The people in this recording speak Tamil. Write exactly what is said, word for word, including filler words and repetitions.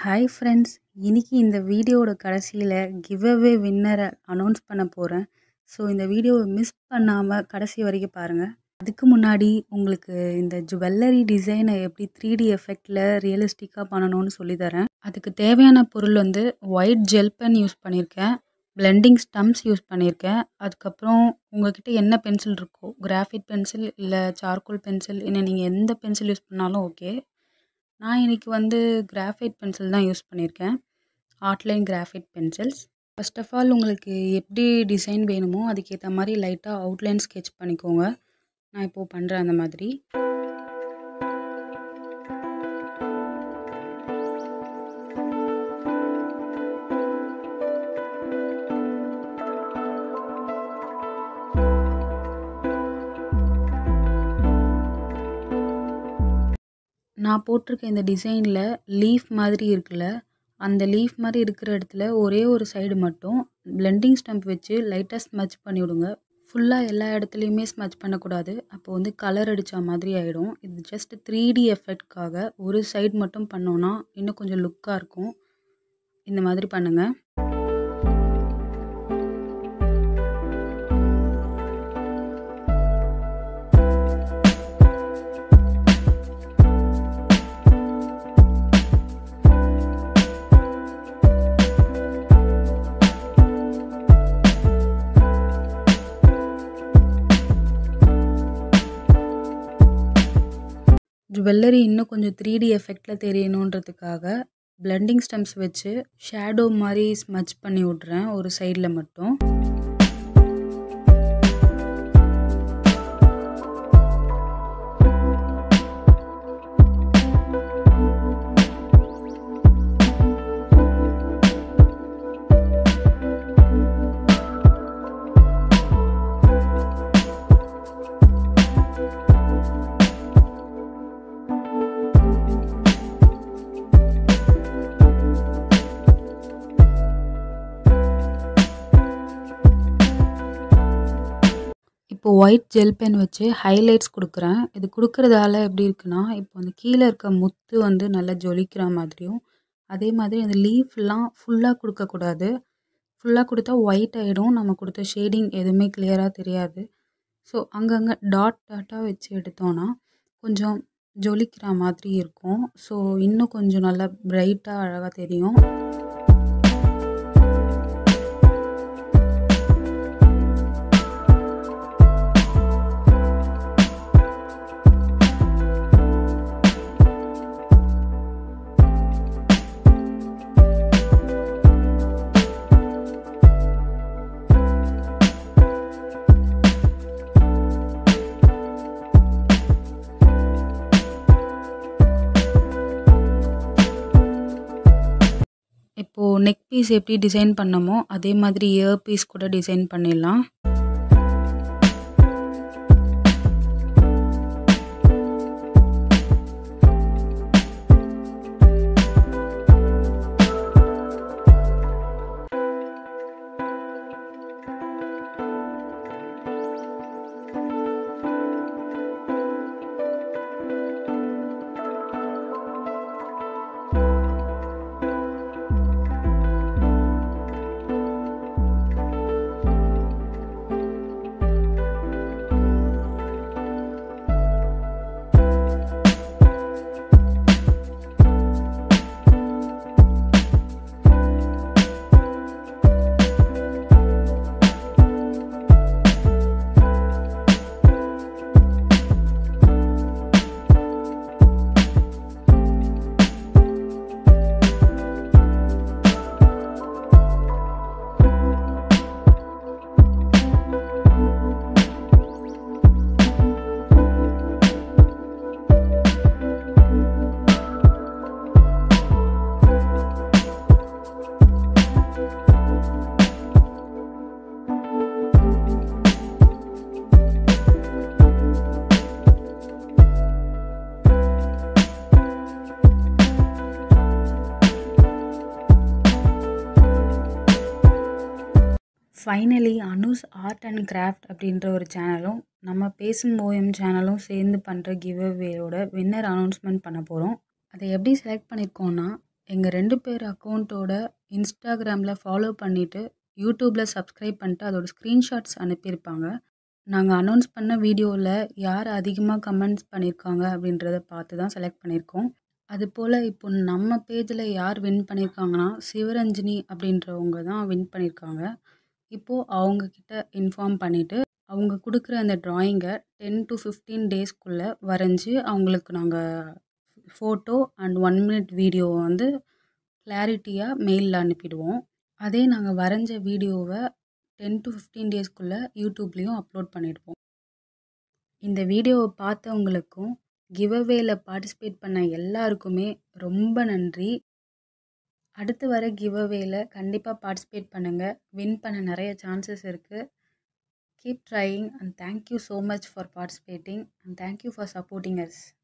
ஹாய் ஃப்ரெண்ட்ஸ், இன்னைக்கு இந்த வீடியோவோட கடைசியில் கிவ் அவே வின்னரை அனௌன்ஸ் பண்ண போகிறேன். ஸோ இந்த வீடியோவை மிஸ் பண்ணாமல் கடைசி வரைக்கும் பாருங்கள். அதுக்கு முன்னாடி உங்களுக்கு இந்த ஜுவல்லரி டிசைனை எப்படி த்ரீ டி எஃபெக்டில் ரியலிஸ்டிக்காக பண்ணணும்னு சொல்லித்தரேன். அதுக்கு தேவையான பொருள் வந்து ஒயிட் ஜெல் பென் யூஸ் பண்ணியிருக்கேன், பிளெண்டிங் ஸ்டம்ப்ஸ் யூஸ் பண்ணியிருக்கேன். அதுக்கப்புறம் உங்கள்கிட்ட என்ன பென்சில் இருக்கோ, கிராஃபைட் பென்சில் இல்லை சார்கோல் பென்சில், இன்னும் நீங்கள் எந்த பென்சில் யூஸ் பண்ணாலும் ஓகே. நான் இன்றைக்கி வந்து கிராஃபைட் பென்சில் தான் யூஸ் பண்ணியிருக்கேன், Artline graphite pencils. First of all உங்களுக்கு எப்படி டிசைன் வேணுமோ அதுக்கேற்ற மாதிரி லைட்டாக அவுட்லைன் ஸ்கெட்ச் பண்ணிக்கோங்க. நான் இப்போது பண்ணுறேன் அந்த மாதிரி. நான் போட்டிருக்க இந்த டிசைனில் லீஃப் மாதிரி இருக்குல்ல, அந்த லீஃப் மாதிரி இருக்கிற இடத்துல ஒரே ஒரு சைடு மட்டும் பிளெண்டிங் ஸ்டம்ப் வச்சு லைட்டாக ஸ்மச் பண்ணி விடுங்க. ஃபுல்லாக எல்லா இடத்துலையுமே ஸ்மச் பண்ணக்கூடாது, அப்போ வந்து கலர் அடித்த மாதிரி ஆகிடும். இது ஜஸ்ட் த்ரீ டி எஃபெக்ட்காக ஒரு சைடு மட்டும் பண்ணோன்னா இன்னும் கொஞ்சம் லுக்காக இருக்கும். இந்த மாதிரி பண்ணுங்கள். ஜுவல்லரி இன்னும் கொஞ்சம் த்ரீ டி எஃபெக்டில் தெரியணுன்றதுக்காக பிளெண்டிங் ஸ்டம்ப்ஸ் வச்சு ஷேடோ மாதிரி ஸ்மச் பண்ணி விட்றேன் ஒரு சைடில் மட்டும். இப்போ ஒயிட் ஜெல் பென் வச்சு ஹைலைட்ஸ் கொடுக்குறேன். இது கொடுக்குறதால எப்படி இருக்குன்னா, இப்போ அந்த கீழே இருக்க முத்து வந்து நல்லா ஜொலிக்கிற மாதிரியும், அதே மாதிரி அந்த லீஃப்லாம் ஃபுல்லாக கொடுக்கக்கூடாது. ஃபுல்லாக கொடுத்தா ஒயிட் ஆகிடும், நம்ம கொடுத்த ஷேடிங் எதுவுமே கிளியராக தெரியாது. ஸோ அங்கங்கே டாட் டாட்டாக வச்சு எடுத்தோன்னா கொஞ்சம் ஜொலிக்கிற மாதிரி இருக்கும். ஸோ இன்னும் கொஞ்சம் நல்லா பிரைட்டாக அழகாக தெரியும். இப்போது நெக் பீஸ் எப்படி டிசைன் பண்ணமோ அதே மாதிரி இயர் பீஸ் கூட டிசைன் பண்ணிடலாம். Finally Anu's art and craft அப்படின்ற ஒரு சேனலும் நம்ம பேசும் ஓஎம் சேனலும் சேர்ந்து பண்ணுற கிவ் அவேயோட வின்னர் அனௌன்ஸ்மெண்ட் பண்ண போகிறோம். அதை எப்படி செலக்ட் பண்ணியிருக்கோன்னா, எங்க ரெண்டு பேர் அக்கவுண்டோட இன்ஸ்டாகிராமில ஃபாலோ பண்ணிட்டு, யூடியூப்ல சப்ஸ்கிரைப் பண்ணிட்டு அதோட ஸ்க்ரீன்ஷாட்ஸ் அனுப்பியிருப்பாங்க. நாங்க அனௌன்ஸ் பண்ண வீடியோல யார் அதிகமா கமெண்ட்ஸ் பண்ணியிருக்காங்க அப்படின்றத பார்த்து தான் செலக்ட் பண்ணியிருக்கோம். அதுபோல இப்போ நம்ம பேஜில யார் வின் பண்ணியிருக்காங்கன்னா, சிவரஞ்சினி அப்படின்றவங்க தான் வின் பண்ணியிருக்காங்க. இப்போ அவங்க கிட்ட இன்ஃபார்ம் பண்ணிட்டு, அவங்க குடுக்குற அந்த டிராயிங்க டென் டூ ஃபிஃப்டீன் டேஸ்க்குள்ள வரைஞ்சு அவங்களுக்கு நாங்க photo and one minute video வந்து கிளாரிட்டியா மெயில்ல அனுப்பிடுவோம். அதே நாங்க வரைஞ்ச வீடியோவ டென் டூ ஃபிஃப்டீன் டேஸ்க்குள்ள யூடியூப்லயும் அப்லோட் பண்ணிடுவோம். இந்த வீடியோவ பார்த்தவங்களுக்கும், கிவ் அவேல பார்ட்டிசிபேட் பண்ண எல்லாருக்குமே ரொம்ப நன்றி. அடுத்து வர கிவ் அவேல கண்டிப்பா பார்ட்டிசிபேட் பண்ணுங்க. வின் பண்ண நெறைய சான்சஸ் இருக்கு. Keep trying and thank you so much for participating and thank you for supporting us.